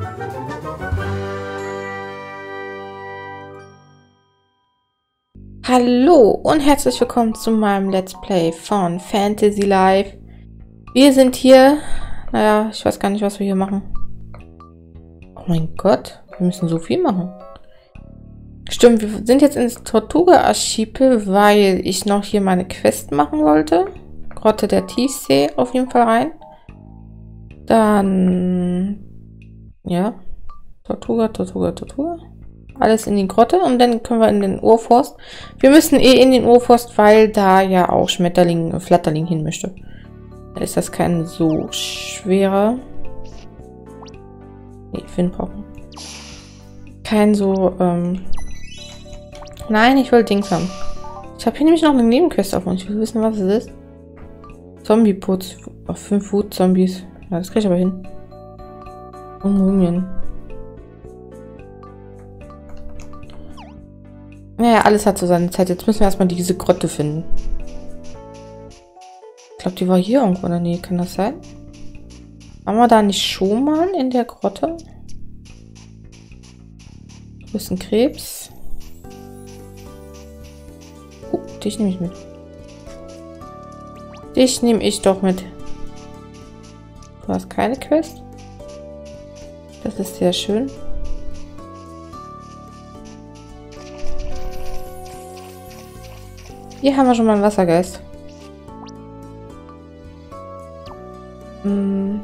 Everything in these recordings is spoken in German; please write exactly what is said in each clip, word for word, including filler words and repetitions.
Hallo und herzlich willkommen zu meinem Let's Play von Fantasy Life. Wir sind hier, naja, ich weiß gar nicht, was wir hier machen. Oh mein Gott, wir müssen so viel machen. Stimmt, wir sind jetzt ins Tortuga-Archipel, weil ich noch hier meine Quest machen wollte. Grotte der Tiefsee auf jeden Fall rein. Dann, ja, Tortuga, Tortuga, Tortuga. Alles in die Grotte und dann können wir in den Urforst. Wir müssen eh in den Urforst, weil da ja auch Schmetterling, Flatterling hin möchte. Da ist das kein so schwerer. Nee, Finn brauchen. Kein so, ähm... Nein, ich will Dings haben. Ich habe hier nämlich noch eine Nebenquest auf und ich will wissen, was es ist. Zombie-Putz. Auf fünf Wut-Zombies. Ja, das kriege ich aber hin. Und Mumien. Naja, alles hat so seine Zeit. Jetzt müssen wir erstmal diese Grotte finden. Ich glaube, die war hier irgendwo in der Nähe. Kann das sein? Waren wir da nicht schon mal in der Grotte? Du bist ein Krebs. Oh, dich nehme ich mit. Dich nehme ich doch mit. Du hast keine Quest. Das ist sehr schön. Hier haben wir schon mal einen Wassergeist. Hm.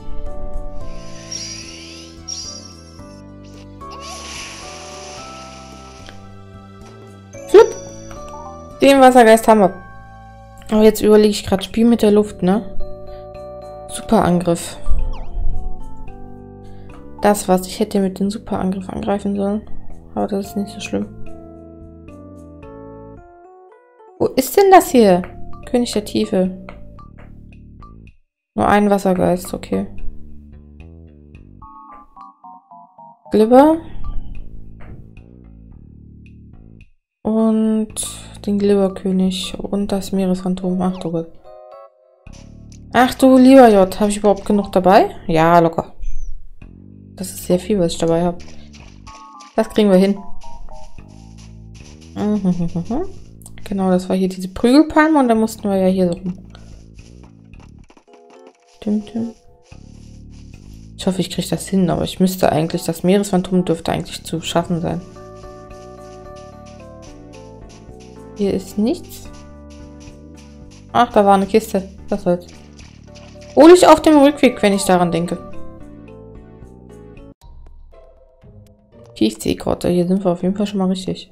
Flupp. Den Wassergeist haben wir. Aber jetzt überlege ich gerade, Spiel mit der Luft, ne? Super Angriff. Das war's. Ich hätte mit dem Super Angriff angreifen sollen. Aber das ist nicht so schlimm. Wo ist denn das hier? König der Tiefe. Nur ein Wassergeist, okay. Glibber. Und den Glibberkönig. Und das Meeresphantom. Ach du Gott. Ach du lieber J. Habe ich überhaupt genug dabei? Ja, locker. Das ist sehr viel, was ich dabei habe. Das kriegen wir hin. Mhm. Genau, das war hier diese Prügelpalme und da mussten wir ja hier so rum. Ich hoffe, ich kriege das hin, aber ich müsste eigentlich, das Meeresphantom dürfte eigentlich zu schaffen sein. Hier ist nichts. Ach, da war eine Kiste. Was soll's. Hol ich auf dem Rückweg, wenn ich daran denke. Tiefseegrotte, hier sind wir auf jeden Fall schon mal richtig.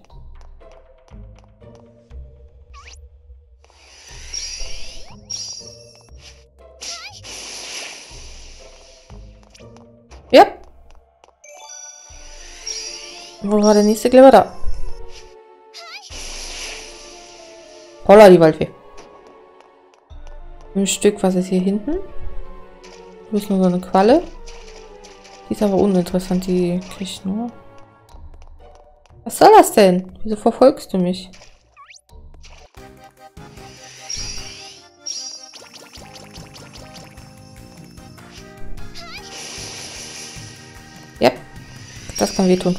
Ja. Wo war der nächste Glibber da? Holla, die Waldfee. Ein Stück, was ist hier hinten? Du bist nur so eine Qualle. Die ist aber uninteressant, die krieg ich nur. Was soll das denn? Wieso verfolgst du mich? Ja, das kann wehtun.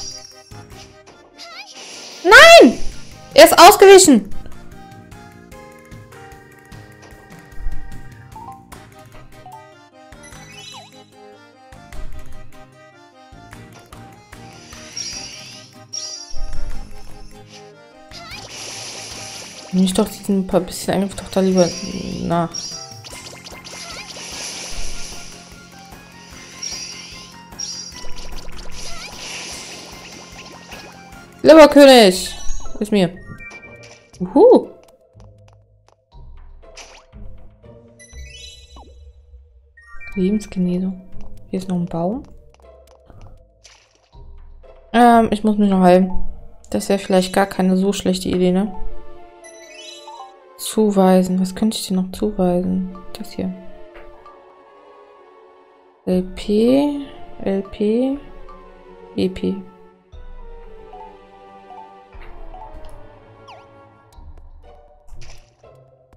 Nein! Er ist ausgewichen! Nimm ich doch diesen paar bisschen Angriff doch da lieber nach. Glibberkönig! Ist mir. Uhu. Lebensgenesung. Hier ist noch ein Baum. Ähm, ich muss mich noch heilen. Das wäre vielleicht gar keine so schlechte Idee, ne? Zuweisen. Was könnte ich dir noch zuweisen? Das hier. L P. L P. E P.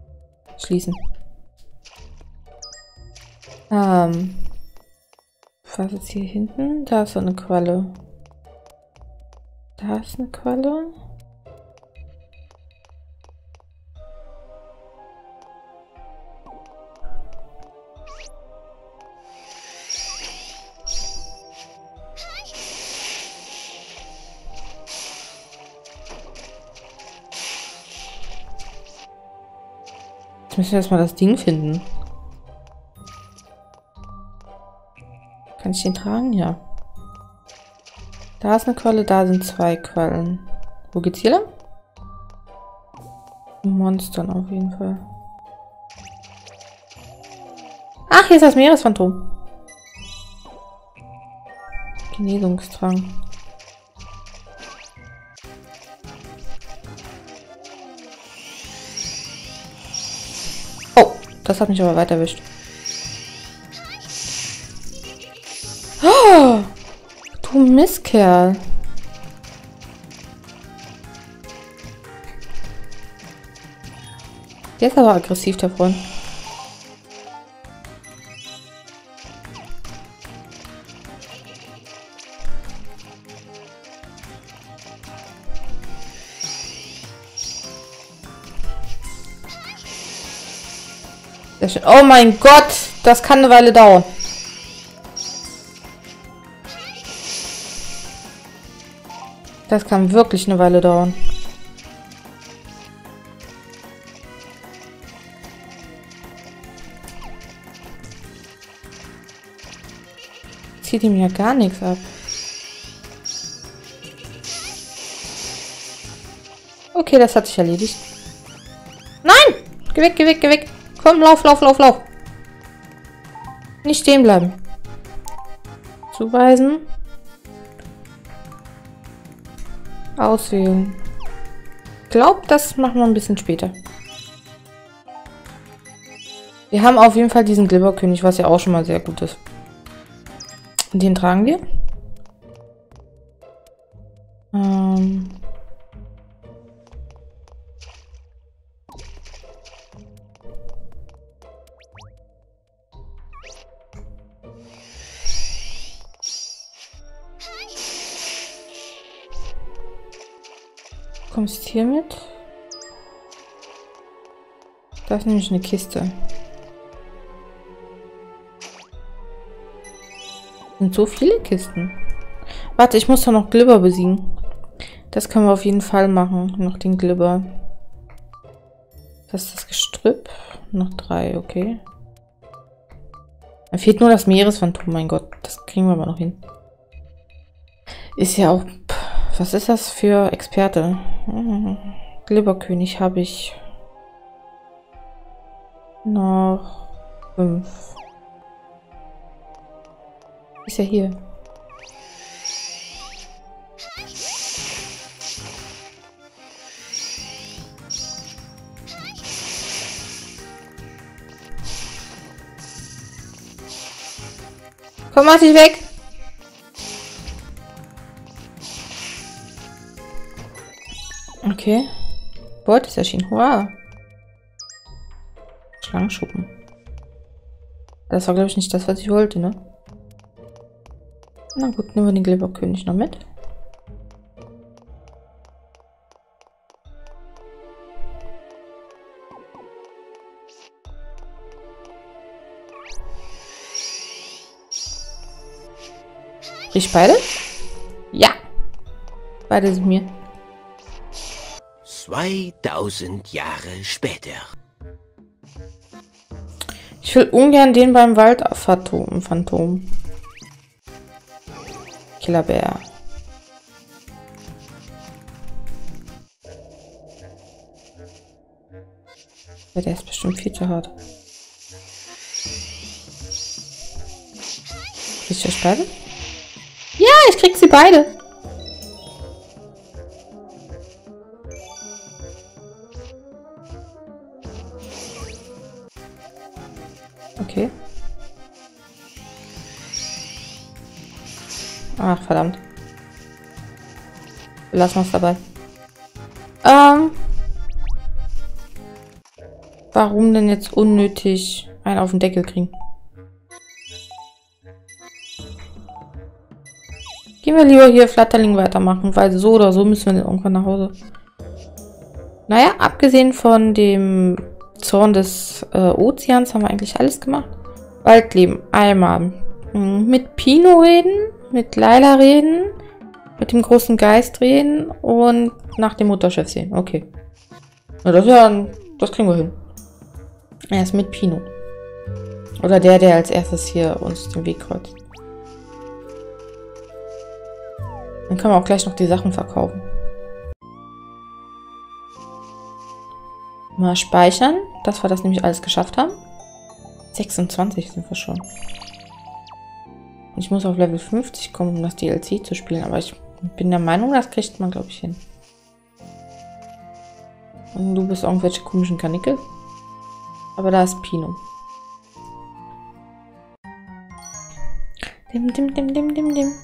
Schließen. Ähm. Was ist hier hinten? Da ist so eine Qualle. Da ist eine Qualle. Jetzt müssen wir erstmal das Ding finden. Kann ich den tragen? Ja. Da ist eine Qualle, da sind zwei Quallen. Wo geht's hier lang? Monstern auf jeden Fall. Ach, hier ist das Meeresphantom. Genesungstrang. Oh, das hat mich aber weiter erwischt. Oh, du Mistkerl. Der ist aber aggressiv, der Freund. Sehr schön. Oh mein Gott, das kann eine Weile dauern. Das kann wirklich eine Weile dauern. Zieht ihm ja gar nichts ab. Okay, das hat sich erledigt. Nein! Geh weg, geh weg, geh weg. Komm, lauf, lauf, lauf, lauf. Nicht stehen bleiben. Zuweisen. Auswählen. Ich glaube, das machen wir ein bisschen später. Wir haben auf jeden Fall diesen Glibberkönig, was ja auch schon mal sehr gut ist. Den tragen wir. Ähm. Kommst hier mit? Da ist nämlich eine Kiste. Sind so viele Kisten. Warte, ich muss doch noch Glibber besiegen. Das können wir auf jeden Fall machen. Noch den Glibber. Das ist das Gestrüpp. Noch drei, okay. Dann fehlt nur das Meeresphantom, mein Gott. Das kriegen wir aber noch hin. Ist ja auch... Was ist das für Experte? Hm. Glibberkönig habe ich noch fünf. Ist ja hier. Komm, mach dich weg! Okay. Beute ist erschienen. Hurra! Schlangenschuppen. Das war, glaube ich, nicht das, was ich wollte, ne? Na gut, nehmen wir den Glibberkönig noch mit. Ich beide? Ja! Beide sind mir. zweitausend Jahre später. Ich will ungern den beim Waldphantom. Phantom. Killerbär. Ja, der ist bestimmt viel zu hart. Kriegst du das beide? Ja, ich krieg sie beide. Okay. Ach, verdammt. Wir lassen uns dabei. Ähm. Warum denn jetzt unnötig einen auf den Deckel kriegen? Gehen wir lieber hier Flatterling weitermachen, weil so oder so müssen wir dann irgendwann nach Hause. Naja, abgesehen von dem Zorn des äh, Ozeans haben wir eigentlich alles gemacht. Waldleben, einmal. Mit Pino reden, mit Laila reden, mit dem großen Geist reden und nach dem Mutterschiff sehen. Okay. Na, das, ist ja, das kriegen wir hin. Erst mit Pino. Oder der, der als erstes hier uns den Weg kreuzt. Dann können wir auch gleich noch die Sachen verkaufen. Mal speichern, dass wir das nämlich alles geschafft haben. sechsundzwanzig sind wir schon. Und ich muss auf Level fünfzig kommen, um das D L C zu spielen. Aber ich bin der Meinung, das kriegt man, glaube ich, hin. Und du bist irgendwelche komischen Kanickel. Aber da ist Pino. Dim, dim, dim, dim, dim, dim.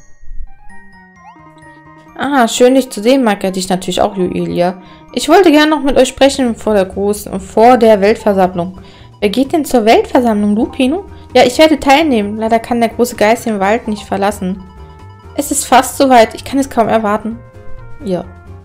Ah, schön dich zu sehen, Maika. Dich natürlich auch, Julia. Ich wollte gerne noch mit euch sprechen vor der großen, vor der Weltversammlung. Wer geht denn zur Weltversammlung? Du, Pino? Ja, ich werde teilnehmen. Leider kann der große Geist den Wald nicht verlassen. Es ist fast soweit. Ich kann es kaum erwarten. Ja.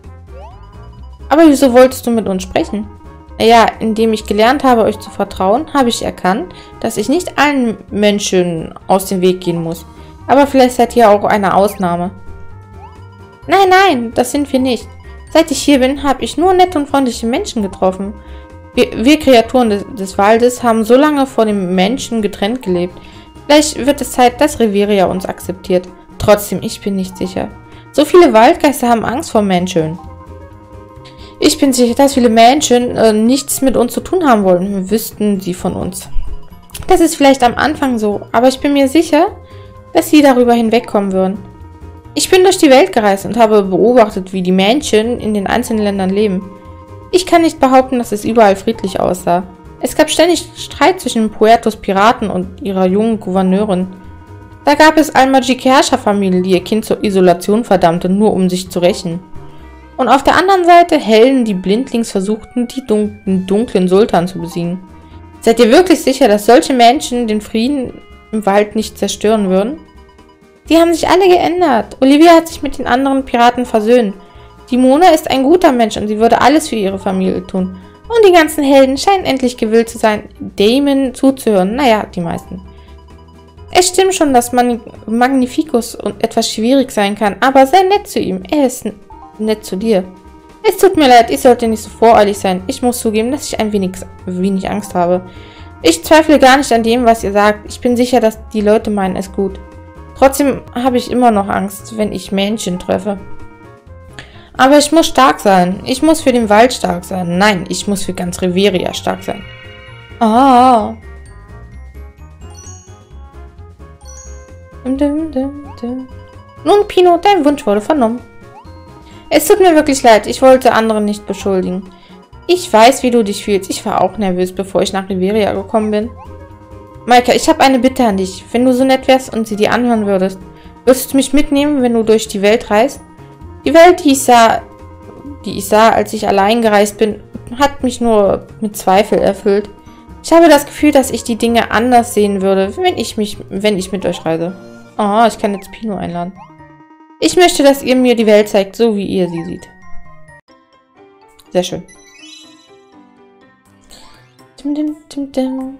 Aber wieso wolltest du mit uns sprechen? Naja, indem ich gelernt habe, euch zu vertrauen, habe ich erkannt, dass ich nicht allen Menschen aus dem Weg gehen muss. Aber vielleicht seid ihr auch eine Ausnahme. Nein, nein, das sind wir nicht. Seit ich hier bin, habe ich nur nette und freundliche Menschen getroffen. Wir, wir Kreaturen des, des Waldes haben so lange vor dem Menschen getrennt gelebt. Vielleicht wird es Zeit, dass Reveria uns akzeptiert. Trotzdem, ich bin nicht sicher. So viele Waldgeister haben Angst vor Menschen. Ich bin sicher, dass viele Menschen äh, nichts mit uns zu tun haben wollen, wüssten sie von uns. Das ist vielleicht am Anfang so, aber ich bin mir sicher, dass sie darüber hinwegkommen würden. Ich bin durch die Welt gereist und habe beobachtet, wie die Menschen in den einzelnen Ländern leben. Ich kann nicht behaupten, dass es überall friedlich aussah. Es gab ständig Streit zwischen Puertos Piraten und ihrer jungen Gouverneurin. Da gab es allmächtige Herrscherfamilien, die ihr Kind zur Isolation verdammte, nur um sich zu rächen. Und auf der anderen Seite Helden, die blindlings versuchten, die dun den dunklen Sultan zu besiegen. Seid ihr wirklich sicher, dass solche Menschen den Frieden im Wald nicht zerstören würden? Die haben sich alle geändert. Olivia hat sich mit den anderen Piraten versöhnt. Die Mona ist ein guter Mensch und sie würde alles für ihre Familie tun. Und die ganzen Helden scheinen endlich gewillt zu sein, Damon zuzuhören. Naja, die meisten. Es stimmt schon, dass man Magnificus etwas schwierig sein kann, aber sei nett zu ihm. Er ist nett zu dir. Es tut mir leid, ich sollte nicht so voreilig sein. Ich muss zugeben, dass ich ein wenig, wenig Angst habe. Ich zweifle gar nicht an dem, was ihr sagt. Ich bin sicher, dass die Leute meinen es gut. Trotzdem habe ich immer noch Angst, wenn ich Menschen treffe. Aber ich muss stark sein. Ich muss für den Wald stark sein. Nein, ich muss für ganz Reveria stark sein. Ah. Dum, dum, dum. Nun, Pino, dein Wunsch wurde vernommen. Es tut mir wirklich leid. Ich wollte andere nicht beschuldigen. Ich weiß, wie du dich fühlst. Ich war auch nervös, bevor ich nach Reveria gekommen bin. Maika, ich habe eine Bitte an dich. Wenn du so nett wärst und sie dir anhören würdest, würdest du mich mitnehmen, wenn du durch die Welt reist? Die Welt, die ich sah, die ich sah, als ich allein gereist bin, hat mich nur mit Zweifel erfüllt. Ich habe das Gefühl, dass ich die Dinge anders sehen würde, wenn ich mich, wenn ich mit euch reise. Oh, ich kann jetzt Pino einladen. Ich möchte, dass ihr mir die Welt zeigt, so wie ihr sie seht. Sehr schön. Dim, dim, dim, dim.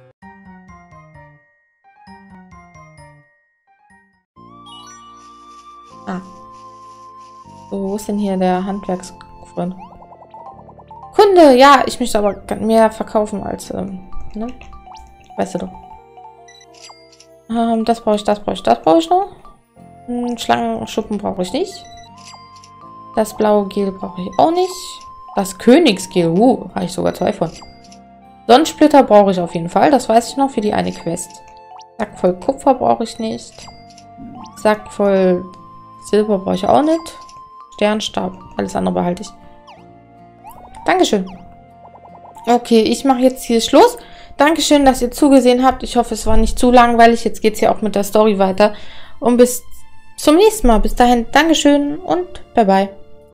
Ah. So, wo ist denn hier der Handwerksfreund? Kunde, ja, ich möchte aber mehr verkaufen als, ähm, ne? Weißt du doch. Ähm, das brauche ich, das brauche ich, das brauche ich noch. Hm, Schlangenschuppen brauche ich nicht. Das blaue Gel brauche ich auch nicht. Das Königsgel, uh, habe ich sogar zwei von. Sonnensplitter brauche ich auf jeden Fall, das weiß ich noch für die eine Quest. Sack voll Kupfer brauche ich nicht. Sack voll Silber brauche ich auch nicht. Sternstab, alles andere behalte ich. Dankeschön. Okay, ich mache jetzt hier Schluss. Dankeschön, dass ihr zugesehen habt. Ich hoffe, es war nicht zu langweilig. Jetzt geht es ja auch mit der Story weiter. Und bis zum nächsten Mal. Bis dahin, Dankeschön und bye bye.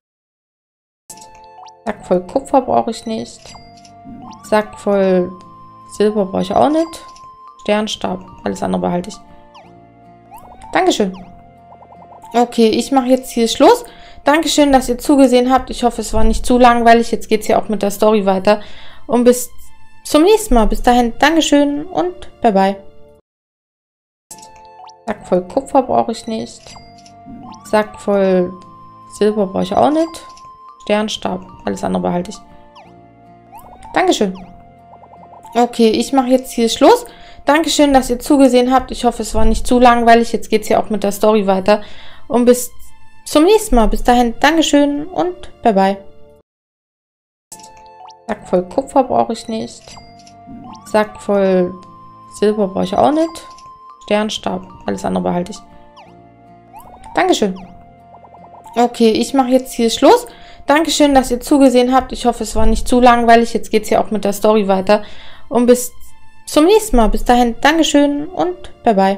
Sack voll Kupfer brauche ich nicht. Sack voll Silber brauche ich auch nicht. Sternstab, alles andere behalte ich. Dankeschön. Okay, ich mache jetzt hier Schluss. Dankeschön, dass ihr zugesehen habt. Ich hoffe, es war nicht zu langweilig. Jetzt geht es ja auch mit der Story weiter. Und bis zum nächsten Mal. Bis dahin, Dankeschön und bye bye. Sack voll Kupfer brauche ich nicht. Sack voll Silber brauche ich auch nicht. Sternstab, alles andere behalte ich. Dankeschön. Okay, ich mache jetzt hier Schluss. Dankeschön, dass ihr zugesehen habt. Ich hoffe, es war nicht zu langweilig. Jetzt geht es ja auch mit der Story weiter. Und bis zum nächsten Mal. Bis dahin, Dankeschön und bye bye. Sack voll Kupfer brauche ich nicht. Sack voll Silber brauche ich auch nicht. Sternstab, alles andere behalte ich. Dankeschön. Okay, ich mache jetzt hier Schluss. Dankeschön, dass ihr zugesehen habt. Ich hoffe, es war nicht zu langweilig. Jetzt geht es ja auch mit der Story weiter. Und bis zum nächsten Mal. Bis dahin, Dankeschön und bye bye.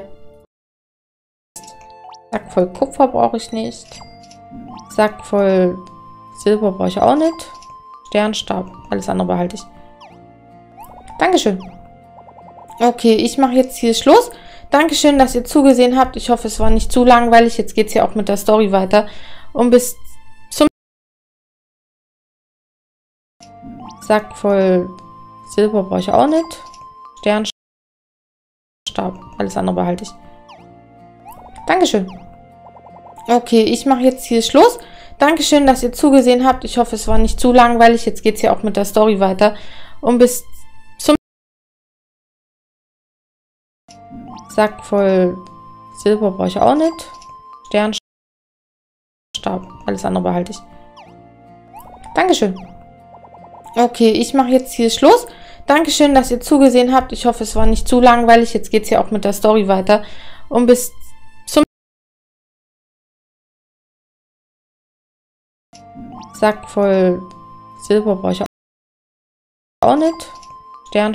Sack voll Kupfer brauche ich nicht. Sack voll Silber brauche ich auch nicht. Sternstab, alles andere behalte ich. Dankeschön. Okay, ich mache jetzt hier Schluss. Dankeschön, dass ihr zugesehen habt. Ich hoffe, es war nicht zu langweilig. Jetzt geht es ja auch mit der Story weiter. Und bis zum Sack voll Silber brauche ich auch nicht. Sternstab, alles andere behalte ich. Dankeschön. Okay, ich mache jetzt hier Schluss. Dankeschön, dass ihr zugesehen habt. Ich hoffe, es war nicht zu langweilig. Jetzt geht es ja auch mit der Story weiter. Und bis zum Sack voll Silber brauche ich auch nicht. Sternstab, alles andere behalte ich. Dankeschön. Okay, ich mache jetzt hier Schluss. Dankeschön, dass ihr zugesehen habt. Ich hoffe, es war nicht zu langweilig. Jetzt geht es ja auch mit der Story weiter. Und bis zum Sack voll Silber brauche ich auch nicht. Sternstab,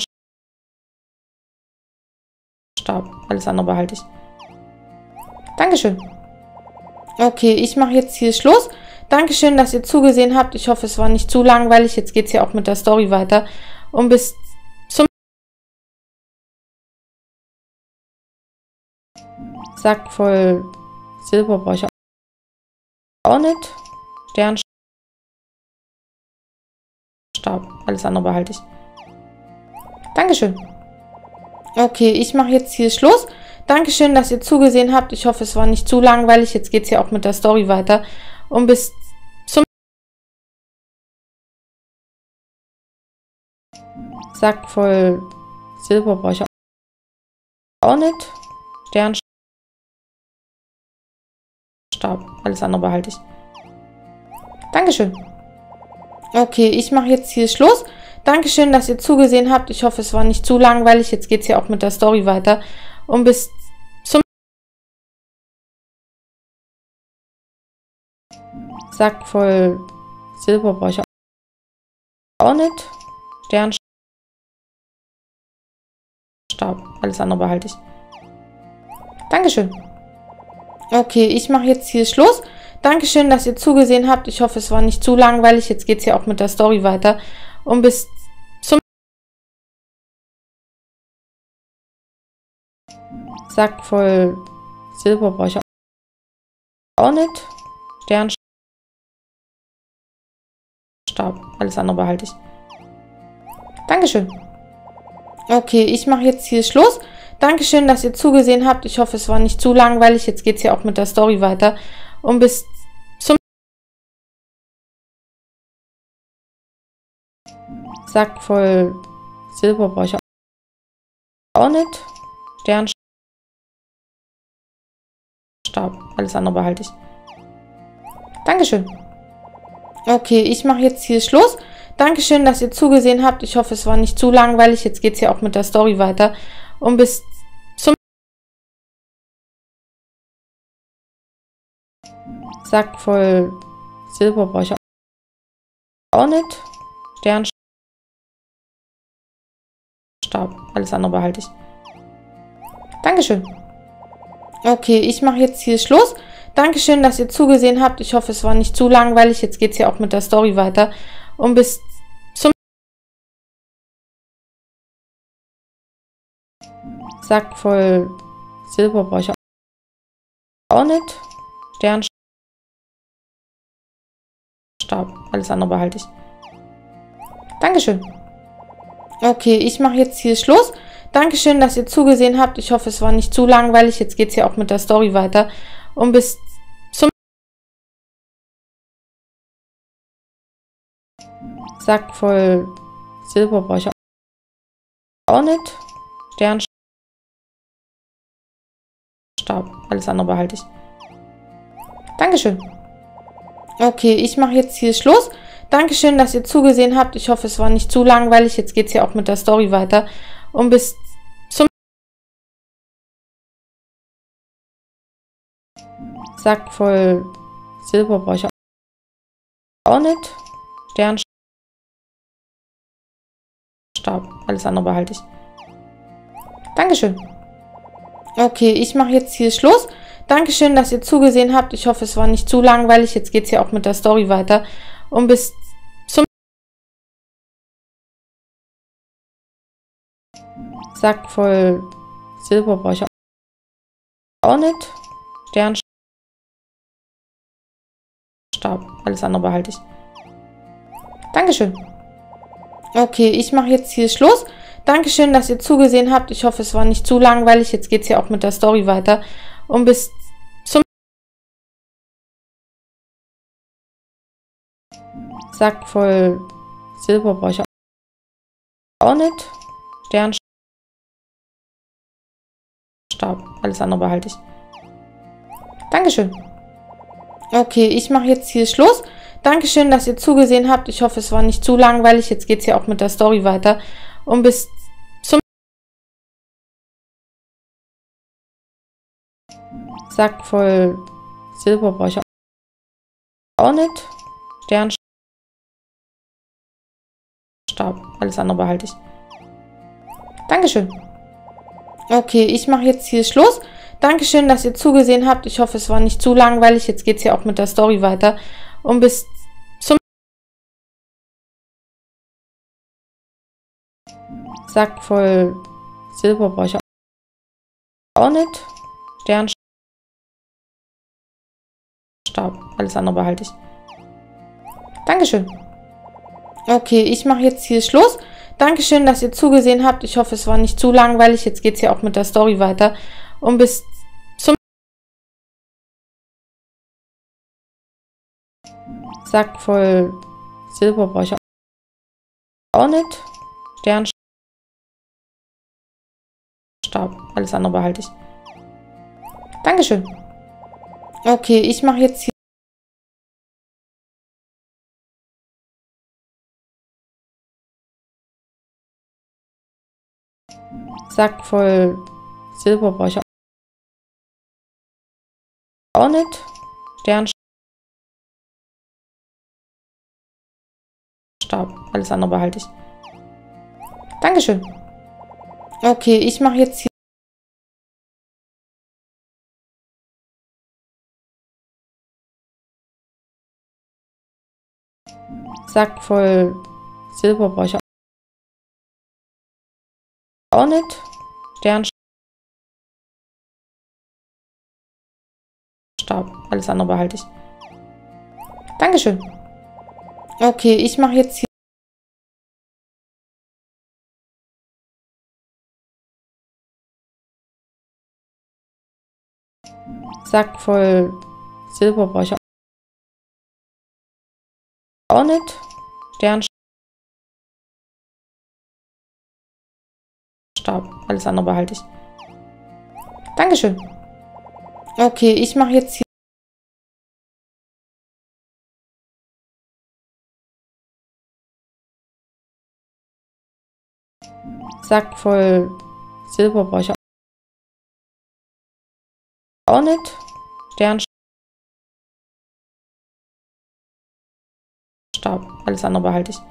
alles andere behalte ich. Dankeschön. Okay, ich mache jetzt hier Schluss. Dankeschön, dass ihr zugesehen habt. Ich hoffe, es war nicht zu langweilig. Jetzt geht es ja auch mit der Story weiter. Und bis zum Sack voll Silber brauche ich auch nicht. Sternstab, alles andere behalte ich. Dankeschön. Okay, ich mache jetzt hier Schluss. Dankeschön, dass ihr zugesehen habt. Ich hoffe, es war nicht zu langweilig. Jetzt geht es ja auch mit der Story weiter. Und bis zum Sack voll Silber brauche ich auch nicht. Sternstab, alles andere behalte ich. Dankeschön. Okay, ich mache jetzt hier Schluss. Dankeschön, dass ihr zugesehen habt. Ich hoffe, es war nicht zu langweilig. Jetzt geht es ja auch mit der Story weiter. Und bis zum Sack voll Silber brauche ich auch nicht. Sternstab, alles andere behalte ich. Dankeschön. Okay, ich mache jetzt hier Schluss. Dankeschön, dass ihr zugesehen habt. Ich hoffe, es war nicht zu langweilig. Jetzt geht es ja auch mit der Story weiter. Und bis zum Sack voll Silber brauche ich auch nicht. Sternstab, alles andere behalte ich. Dankeschön. Okay, ich mache jetzt hier Schluss. Dankeschön, dass ihr zugesehen habt. Ich hoffe, es war nicht zu langweilig. Jetzt geht es ja auch mit der Story weiter. Und bis zum Sack voll Silber brauche ich auch nicht. Sternstab, alles andere behalte ich. Dankeschön. Okay, ich mache jetzt hier Schluss. Dankeschön, dass ihr zugesehen habt. Ich hoffe, es war nicht zu langweilig. Jetzt geht es ja auch mit der Story weiter. Und bis zum Sack voll Silber brauche ich auch nicht. Sternstab, alles andere behalte ich. Dankeschön. Okay, ich mache jetzt hier Schluss. Dankeschön, dass ihr zugesehen habt. Ich hoffe, es war nicht zu langweilig. Jetzt geht es ja auch mit der Story weiter. Und bis zum Sack voll Silber brauche ich auch nicht. Sternstab. Alles andere behalte ich. Dankeschön. Okay, ich mache jetzt hier Schluss. Dankeschön, dass ihr zugesehen habt. Ich hoffe, es war nicht zu langweilig. Jetzt geht es ja auch mit der Story weiter. Und bis zum Sack voll Silber brauche ich auch nicht. Sternstab. Alles andere behalte ich. Dankeschön. Okay, ich mache jetzt hier Schluss. Dankeschön, dass ihr zugesehen habt. Ich hoffe, es war nicht zu langweilig. Jetzt geht es ja auch mit der Story weiter. Und bis zum Sack voll Silber brauche ich auch nicht. Sternstab. Alles andere behalte ich. Dankeschön. Okay, ich mache jetzt hier Schluss. Dankeschön, dass ihr zugesehen habt. Ich hoffe, es war nicht zu langweilig. Jetzt geht es ja auch mit der Story weiter. Und bis zum Sack voll Silber brauche ich auch nicht. Sternstab. Alles andere behalte ich. Dankeschön. Okay, ich mache jetzt hier Schluss. Dankeschön, dass ihr zugesehen habt. Ich hoffe, es war nicht zu langweilig. Jetzt geht es ja auch mit der Story weiter. Und bis zum Sack voll Silber brauche ich auch nicht. Sternstab. Alles andere behalte ich. Dankeschön. Okay, ich mache jetzt hier Schluss. Dankeschön, dass ihr zugesehen habt. Ich hoffe, es war nicht zu langweilig. Jetzt geht es ja auch mit der Story weiter. Und bis zum Sack voll Silber brauche ich auch nicht. Sternstab. Alles andere behalte ich. Dankeschön. Okay, ich mache jetzt hier Schluss. Dankeschön, dass ihr zugesehen habt. Ich hoffe, es war nicht zu langweilig. Jetzt geht es ja auch mit der Story weiter. Und bis zum Sack voll Silber brauche ich auch nicht. Sternstab. Alles andere behalte ich. Dankeschön. Okay, ich mache jetzt hier Schluss. Dankeschön, dass ihr zugesehen habt. Ich hoffe, es war nicht zu langweilig. Jetzt geht es ja auch mit der Story weiter. Und bis zum Sack voll Silber brauche ich auch nicht. Sternstab. Alles andere behalte ich. Dankeschön. Okay, ich mache jetzt hier Sack voll Silber brauche ich auch nicht. Sternstab. Alles andere behalte ich. Dankeschön. Okay, ich mache jetzt hier Sack voll Silber brauche ich auch nicht. Sternstab. Alles andere behalte ich. Dankeschön. Okay, ich mache jetzt hier Sack voll Silber brauche ich auch nicht. Sternstab. Alles andere behalte ich. Dankeschön. Okay, ich mache jetzt hier Sack voll Silber brauche ich auch nicht. Sternstab. Alles andere behalte ich.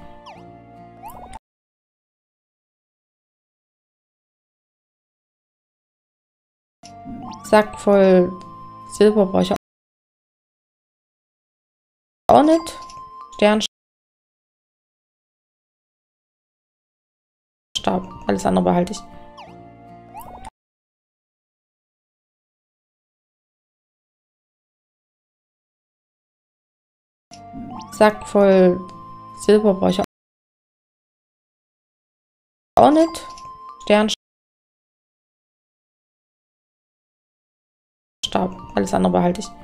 Sack voll Silber brauche ich auch nicht. Sternstab. Alles andere behalte ich. Sack voll Silber brauche ich auch nicht. Sternstab, alles andere behalte ich.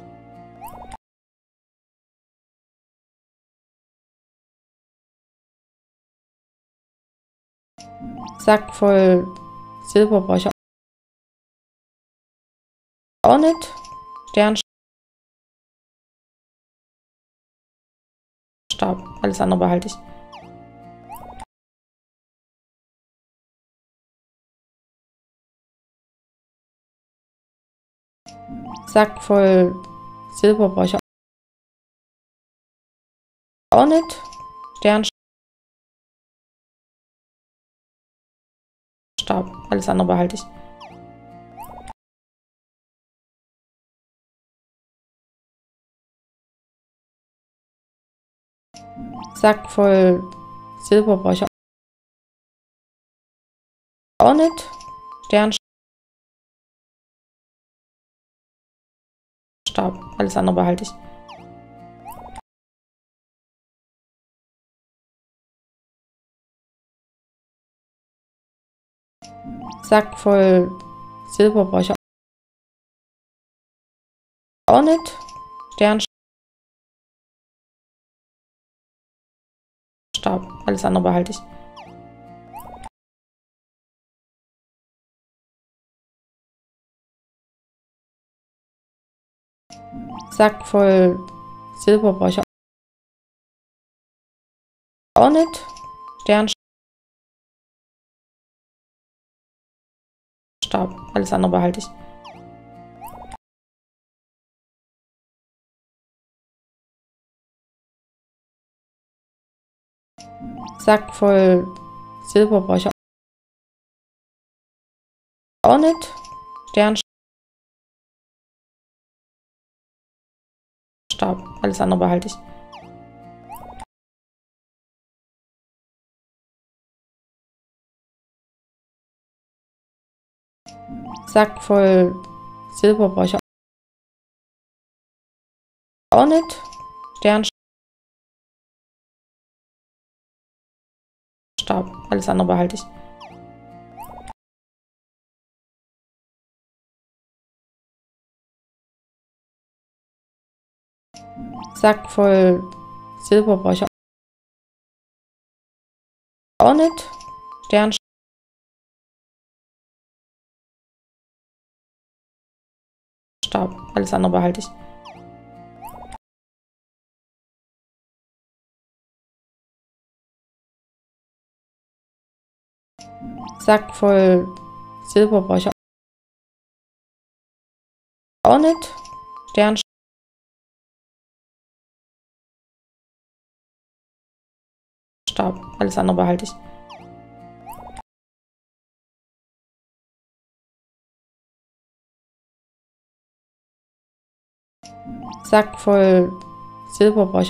Sack voll Silber brauche ich auch nicht. Sternstab, alles andere behalte ich. Sack voll Silber brauche ich auch nicht. Sternstab, alles andere behalte ich. Sack voll Silber brauche ich auch nicht. Sternstab, alles andere behalte ich. Sack voll Silber brauche ich auch nicht. Sternstab, alles andere behalte ich. Sack voll Silber brauche ich auch nicht. Sternstab, alles andere behalte ich. Sack voll Silber brauche ich auch nicht. Sternstab, alles andere behalte ich. Sack voll Silber brauche ich auch nicht. Sternstab, alles andere behalte ich. Sack voll Silber brauche ich auch nicht. Sternstab, alles andere behalte ich. Sack voll Silber brauche ich auch nicht. Sternstab, alles andere behalte ich. Sack voll Silber brauche ich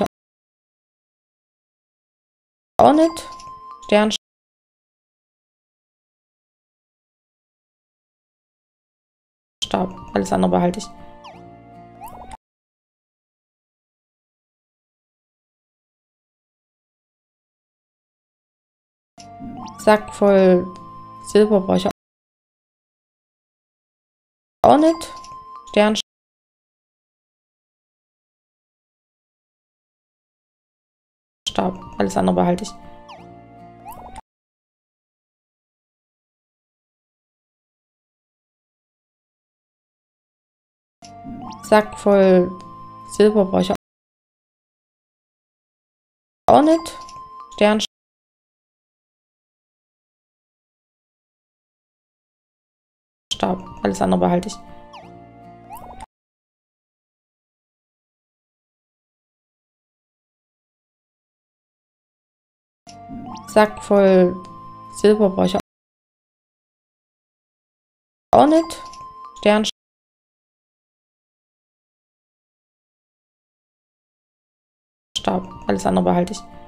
auch nicht. Sternstab, alles andere behalte ich. Sack voll Silber brauche ich auch nicht. Sternstab, alles andere behalte ich. Sack voll Silber brauche ich auch nicht. Sternstab, alles andere behalte ich. Sack voll Silber brauche ich auch nicht. Sternstab, alles andere behalte ich.